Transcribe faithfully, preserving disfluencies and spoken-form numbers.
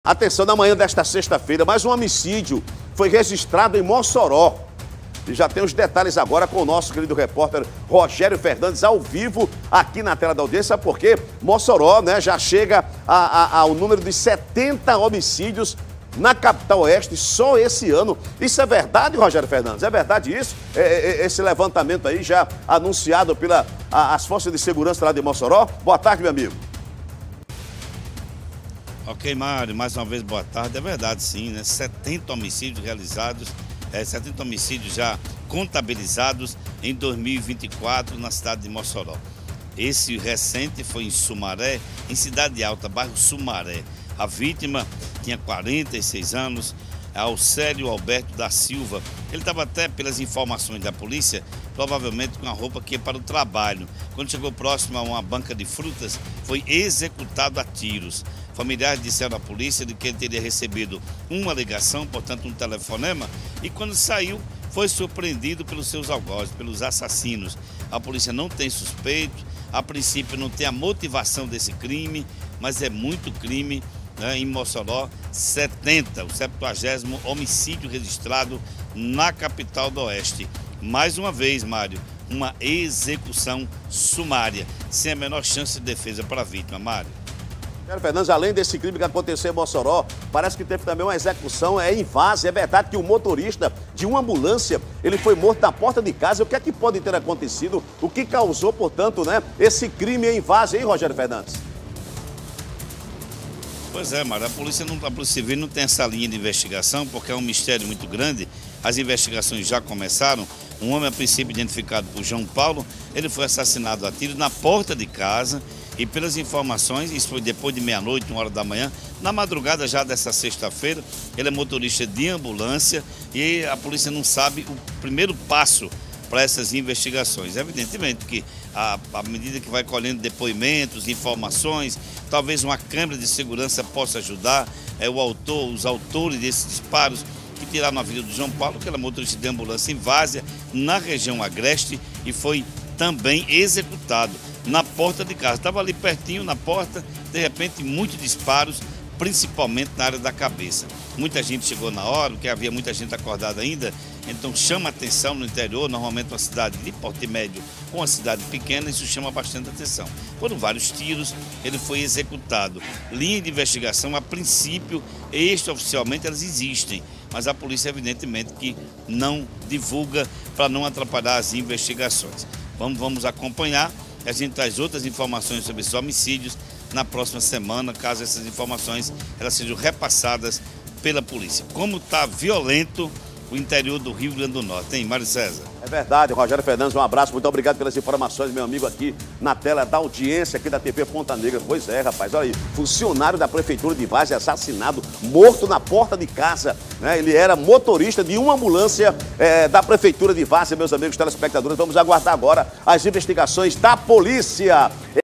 Atenção, na manhã desta sexta-feira, mais um homicídio foi registrado em Mossoró. E já tem os detalhes agora com o nosso querido repórter Rogério Fernandes, ao vivo, aqui na tela da audiência, porque Mossoró, né, já chega a, a, ao número de setenta homicídios na capital oeste só esse ano. Isso é verdade, Rogério Fernandes? É verdade isso? É, é, esse levantamento aí já anunciado pelas forças de segurança lá de Mossoró? Boa tarde, meu amigo. Ok, Mário, mais uma vez boa tarde. É verdade, sim, né? setenta homicídios realizados, é, setenta homicídios já contabilizados em dois mil e vinte e quatro na cidade de Mossoró. Esse recente foi em Sumaré, em Cidade Alta, bairro Sumaré. A vítima tinha quarenta e seis anos, Alcélio Alberto da Silva. Ele estava até, pelas informações da polícia, provavelmente com a roupa que ia para o trabalho. Quando chegou próximo a uma banca de frutas, foi executado a tiros. Familiares disseram à polícia de que ele teria recebido uma ligação, portanto um telefonema, e quando saiu foi surpreendido pelos seus algozes, pelos assassinos. A polícia não tem suspeito, a princípio não tem a motivação desse crime, mas é muito crime, né, em Mossoró. setenta, o septuagésimo homicídio registrado na capital do Oeste. Mais uma vez, Mário, uma execução sumária, sem a menor chance de defesa para a vítima, Mário. Fernandes, além desse crime que aconteceu em Mossoró, parece que teve também uma execução é, em Várzea. É verdade que o motorista de uma ambulância, ele foi morto na porta de casa. O que é que pode ter acontecido? O que causou, portanto, né, esse crime em Várzea, hein, Rogério Fernandes? Pois é, Mário, a polícia, não, a polícia Civil não tem essa linha de investigação porque é um mistério muito grande. As investigações já começaram. Um homem, a princípio identificado por João Paulo, ele foi assassinado a tiro na porta de casa. E pelas informações, isso foi depois de meia-noite, uma hora da manhã, na madrugada já dessa sexta-feira. Ele é motorista de ambulância e a polícia não sabe o primeiro passo para essas investigações. Evidentemente que à medida que vai colhendo depoimentos, informações, talvez uma câmera de segurança possa ajudar, é, o autor, os autores desses disparos que tiraram a vida do João Paulo, que era motorista de ambulância em Várzea, na região agreste, e foi também executado na porta de casa. Estava ali pertinho na porta, de repente muitos disparos, principalmente na área da cabeça. Muita gente chegou na hora, porque havia muita gente acordada ainda, então chama atenção no interior, normalmente uma cidade de porte médio com uma cidade pequena, isso chama bastante atenção. Foram vários tiros, ele foi executado. Linha de investigação, a princípio, extraoficialmente elas existem, mas a polícia evidentemente que não divulga para não atrapalhar as investigações. Vamos, vamos acompanhar. A gente traz outras informações sobre esses homicídios na próxima semana, caso essas informações elas sejam repassadas pela polícia. Como está violento o interior do Rio Grande do Norte, hein, Mário César? É verdade, Rogério Fernandes, um abraço, muito obrigado pelas informações, meu amigo, aqui na tela da audiência aqui da T V Ponta Negra. Pois é, rapaz, olha aí, funcionário da Prefeitura de Várzea assassinado, morto na porta de casa, né? Ele era motorista de uma ambulância é, da Prefeitura de Várzea, meus amigos telespectadores. Vamos aguardar agora as investigações da polícia.